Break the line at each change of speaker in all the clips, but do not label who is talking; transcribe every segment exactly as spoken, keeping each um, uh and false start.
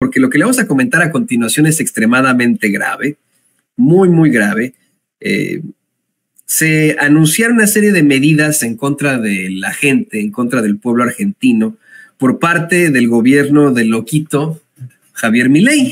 porque lo que le vamos a comentar a continuación es extremadamente grave, muy, muy grave. Eh, se anunciaron una serie de medidas en contra de la gente, en contra del pueblo argentino, por parte del gobierno del loquito Javier Milei.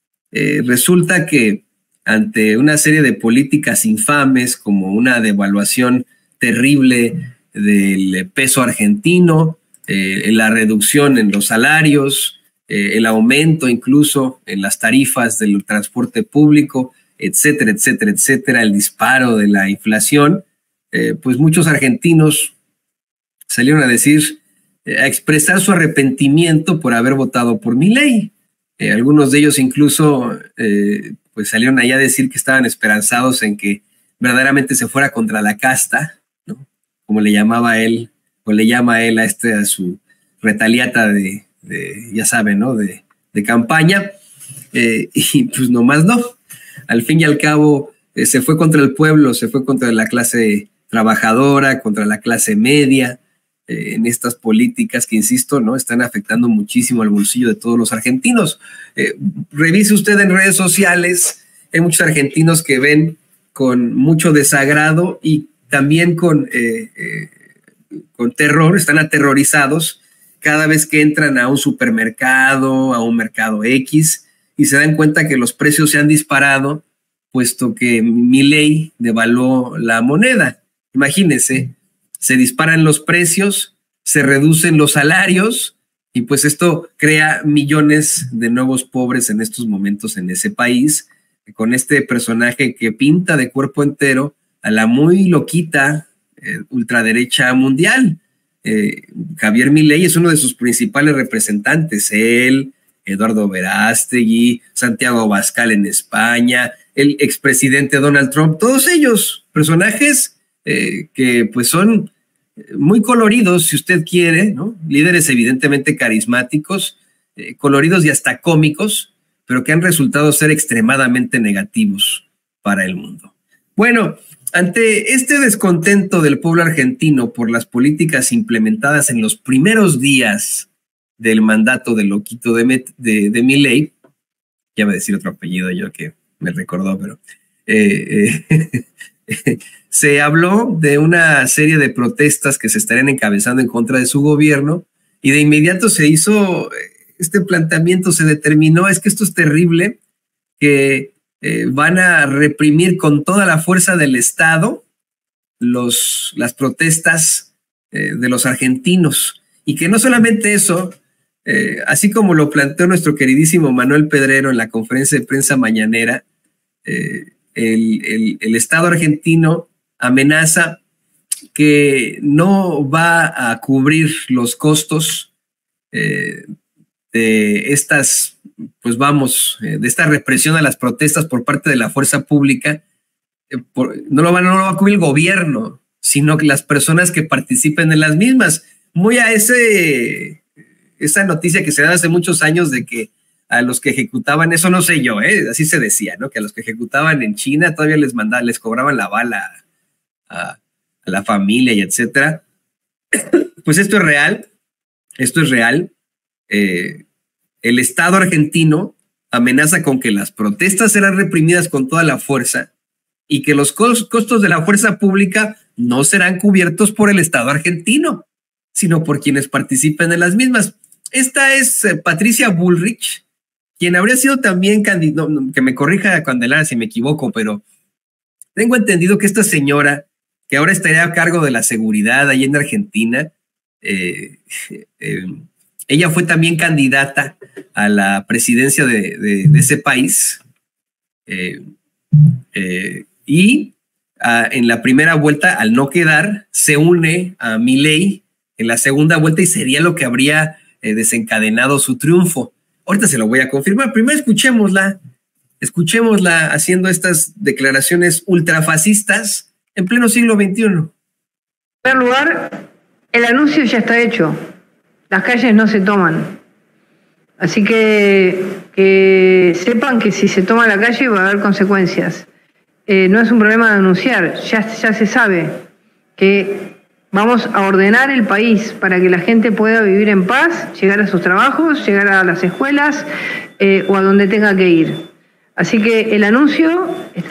Eh, resulta que ante una serie de políticas infames como una devaluación terrible del peso argentino, eh, la reducción en los salarios, eh, el aumento incluso en las tarifas del transporte público, etcétera, etcétera, etcétera, el disparo de la inflación, eh, pues muchos argentinos salieron a decir, eh, a expresar su arrepentimiento por haber votado por Milei. Eh, algunos de ellos incluso eh, pues salieron allá a decir que estaban esperanzados en que verdaderamente se fuera contra la casta, ¿no? Como le llamaba él, o le llama él a, este, a su retaliata de, de ya saben, ¿no? De, de campaña, eh, y pues nomás no. Al fin y al cabo eh, se fue contra el pueblo, se fue contra la clase trabajadora, contra la clase media, eh, en estas políticas que, insisto, ¿no? Están afectando muchísimo al bolsillo de todos los argentinos. Eh, revise usted en redes sociales, hay muchos argentinos que ven con mucho desagrado y también con, eh, eh, con terror, están aterrorizados cada vez que entran a un supermercado, a un mercado X, y se dan cuenta que los precios se han disparado, puesto que Milei devaluó la moneda. Imagínense, se disparan los precios, se reducen los salarios, y pues esto crea millones de nuevos pobres en estos momentos en ese país, con este personaje que pinta de cuerpo entero a la muy loquita eh, ultraderecha mundial. Eh, Javier Milei es uno de sus principales representantes, él, Eduardo Verástegui, Santiago Abascal en España, el expresidente Donald Trump, todos ellos personajes eh, que pues son muy coloridos, si usted quiere, ¿no? Líderes evidentemente carismáticos, eh, coloridos y hasta cómicos, pero que han resultado ser extremadamente negativos para el mundo. Bueno, ante este descontento del pueblo argentino por las políticas implementadas en los primeros días del mandato del loquito de, de, de Milei, ya voy a decir otro apellido yo que me recordó, pero eh, eh, se habló de una serie de protestas que se estarían encabezando en contra de su gobierno y de inmediato se hizo este planteamiento, se determinó, es que esto es terrible, que eh, van a reprimir con toda la fuerza del Estado los, las protestas eh, de los argentinos y que no solamente eso, Eh, así como lo planteó nuestro queridísimo Manuel Pedrero en la conferencia de prensa mañanera, eh, el, el, el Estado argentino amenaza que no va a cubrir los costos eh, de estas, pues vamos, eh, de esta represión a las protestas por parte de la fuerza pública. Eh, por, no, lo va, no lo va a cubrir el gobierno, sino que las personas que participen en las mismas. Muy a ese... esa noticia que se da hace muchos años de que a los que ejecutaban, eso no sé yo, ¿eh? Así se decía, ¿no? Que a los que ejecutaban en China todavía les mandaban, les cobraban la bala a, a la familia y etcétera. Pues esto es real, esto es real. Eh, el Estado argentino amenaza con que las protestas serán reprimidas con toda la fuerza y que los costos de la fuerza pública no serán cubiertos por el Estado argentino, sino por quienes participen en las mismas. Esta es eh, Patricia Bullrich, quien habría sido también candidato, no, que me corrija Candelaria si me equivoco, pero tengo entendido que esta señora, que ahora estaría a cargo de la seguridad ahí en Argentina, eh, eh, ella fue también candidata a la presidencia de, de, de ese país, eh, eh, y a, en la primera vuelta, al no quedar, se une a Milei en la segunda vuelta y sería lo que habría eh, desencadenado su triunfo. Ahorita se lo voy a confirmar. Primero escuchémosla, escuchémosla haciendo estas declaraciones ultrafascistas en pleno siglo veintiuno.
En primer lugar, el anuncio ya está hecho. Las calles no se toman. Así que, que sepan que si se toma la calle va a haber consecuencias. Eh, no es un problema de anunciar, ya, ya se sabe que Vamos a ordenar el país para que la gente pueda vivir en paz, llegar a sus trabajos, llegar a las escuelas eh, o a donde tenga que ir. Así que el anuncio está...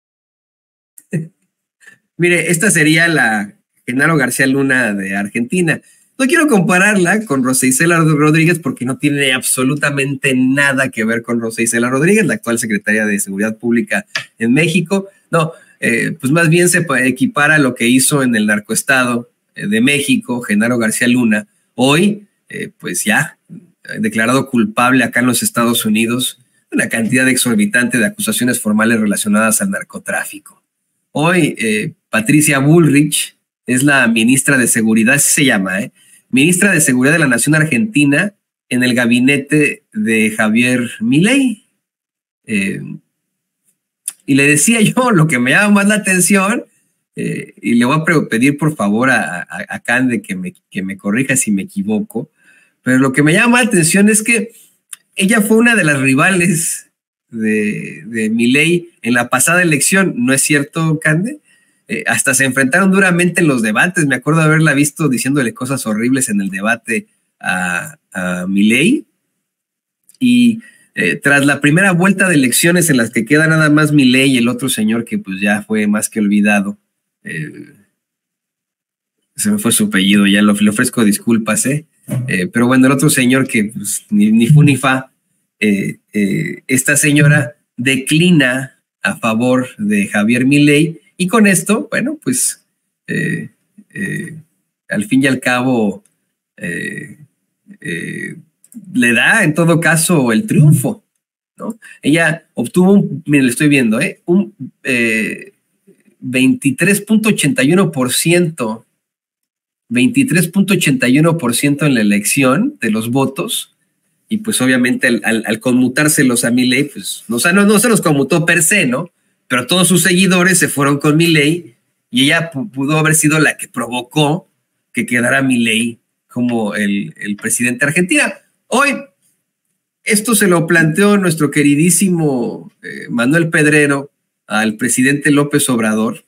Mire, esta sería la Genaro García Luna de Argentina. No quiero compararla con Rosa Isela Rodríguez porque no tiene absolutamente nada que ver con Rosa Isela Rodríguez, la actual secretaria de Seguridad Pública en México. No, eh, pues más bien se equipara a lo que hizo en el narcoestado eh, de México, Genaro García Luna. Hoy, eh, pues ya, declarado culpable acá en los Estados Unidos, una cantidad exorbitante de acusaciones formales relacionadas al narcotráfico. Hoy, eh, Patricia Bullrich es la ministra de Seguridad, así se llama, ¿eh? Ministra de Seguridad de la Nación Argentina en el gabinete de Javier Milei. Eh, y le decía yo, lo que me llama más la atención, eh, y le voy a pedir por favor a, a, a Cande que me, que me corrija si me equivoco, pero lo que me llama la atención es que ella fue una de las rivales de, de Milei en la pasada elección, ¿no es cierto, Cande? Eh, hasta se enfrentaron duramente en los debates. Me acuerdo de haberla visto diciéndole cosas horribles en el debate a, a Milei. Y eh, tras la primera vuelta de elecciones en las que queda nada más Milei y el otro señor que pues ya fue más que olvidado, eh, se me fue su apellido, ya lo, le ofrezco disculpas, ¿eh? Eh, pero bueno, el otro señor que pues, ni, ni fu ni fa, eh, eh, esta señora declina a favor de Javier Milei. Y con esto, bueno, pues eh, eh, al fin y al cabo eh, eh, le da en todo caso el triunfo, ¿no? Ella obtuvo, un, miren, le estoy viendo, ¿eh? un eh, veintitrés punto ochenta y uno por ciento, veintitrés punto ochenta y uno por ciento en la elección de los votos, y pues obviamente al, al, al conmutárselos a Milei, pues no, o sea, no, no se los conmutó per se, ¿no? Pero todos sus seguidores se fueron con Milei y ella pudo haber sido la que provocó que quedara Milei como el, el presidente de Argentina. Hoy, esto se lo planteó nuestro queridísimo eh, Manuel Pedrero al presidente López Obrador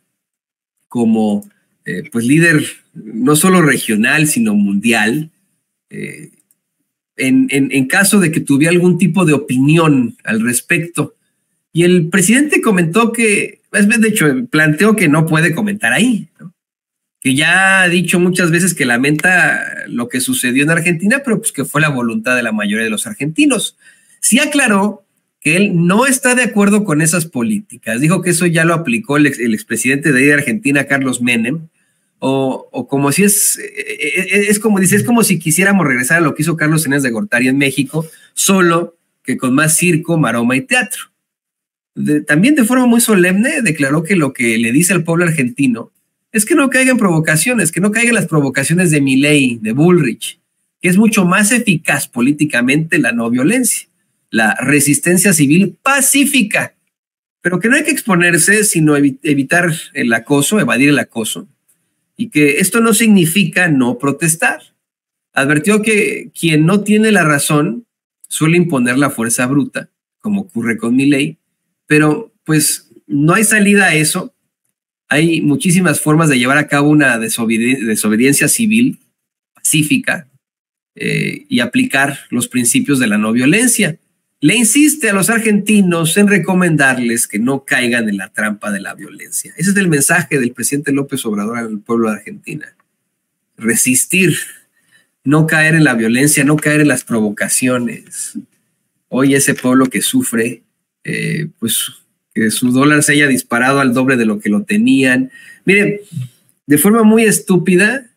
como eh, pues líder no solo regional, sino mundial, eh, en, en, en caso de que tuviera algún tipo de opinión al respecto. Y el presidente comentó que, de hecho, planteó que no puede comentar ahí, ¿no? Que ya ha dicho muchas veces que lamenta lo que sucedió en Argentina, pero pues que fue la voluntad de la mayoría de los argentinos. Sí aclaró que él no está de acuerdo con esas políticas. Dijo que eso ya lo aplicó el, ex, el expresidente de Argentina, Carlos Menem, o, o como si es, es, es como dice, es como si quisiéramos regresar a lo que hizo Carlos Salinas de Gortari en México, solo que con más circo, maroma y teatro. De, también de forma muy solemne declaró que lo que le dice al pueblo argentino es que no caigan provocaciones, que no caigan las provocaciones de Milei, de Bullrich, que es mucho más eficaz políticamente la no violencia, la resistencia civil pacífica, pero que no hay que exponerse, sino evi- evitar el acoso, evadir el acoso, y que esto no significa no protestar. Advirtió que quien no tiene la razón suele imponer la fuerza bruta, como ocurre con Milei, pero pues no hay salida a eso. Hay muchísimas formas de llevar a cabo una desobedi- desobediencia civil pacífica eh, y aplicar los principios de la no violencia. Le insiste a los argentinos en recomendarles que no caigan en la trampa de la violencia. Ese es el mensaje del presidente López Obrador al pueblo de Argentina. Resistir, no caer en la violencia, no caer en las provocaciones. Hoy ese pueblo que sufre, eh, pues que su dólar se haya disparado al doble de lo que lo tenían. Miren, de forma muy estúpida,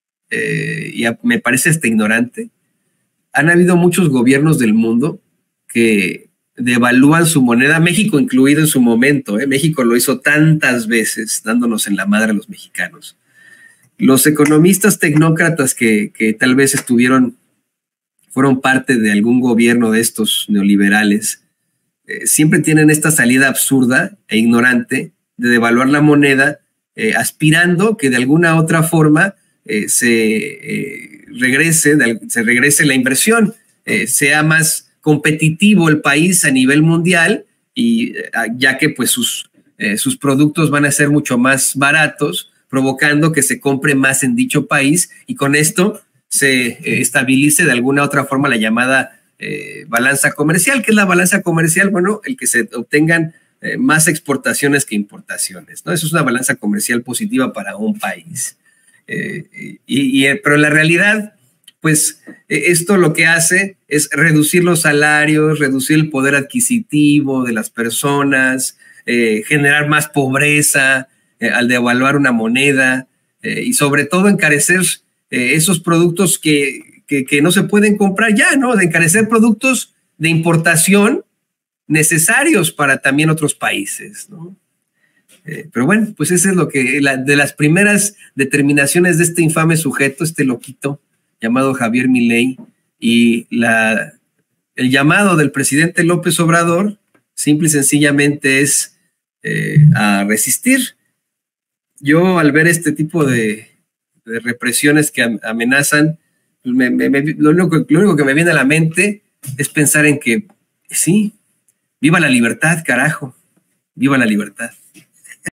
eh, y a, me parece hasta ignorante, han habido muchos gobiernos del mundo que devalúan su moneda, México incluido en su momento, ¿eh? México lo hizo tantas veces, dándonos en la madre a los mexicanos. Los economistas tecnócratas que, que tal vez estuvieron, fueron parte de algún gobierno de estos neoliberales, eh, siempre tienen esta salida absurda e ignorante de devaluar la moneda, eh, aspirando que de alguna otra forma eh, se, eh, regrese, de, se regrese la inversión, eh, sea más competitivo el país a nivel mundial, y ya que pues sus, eh, sus productos van a ser mucho más baratos, provocando que se compre más en dicho país y con esto se eh, estabilice de alguna otra forma la llamada eh, balanza comercial. ¿Qué es la balanza comercial? Bueno, el que se obtengan eh, más exportaciones que importaciones, ¿no? Eso es una balanza comercial positiva para un país. Eh, y, y, pero en la realidad, pues esto lo que hace es reducir los salarios, reducir el poder adquisitivo de las personas, eh, generar más pobreza eh, al devaluar una moneda eh, y sobre todo encarecer eh, esos productos que, que, que no se pueden comprar ya, ¿no? De encarecer productos de importación necesarios para también otros países, ¿no? Eh, pero bueno, pues eso es lo que, la, de las primeras determinaciones de este infame sujeto, este loquito llamado Javier Milei, y la, el llamado del presidente López Obrador, simple y sencillamente es eh, a resistir. Yo al ver este tipo de, de represiones que amenazan, pues me, me, me, lo, único, lo único que me viene a la mente es pensar en que sí, viva la libertad, carajo, viva la libertad.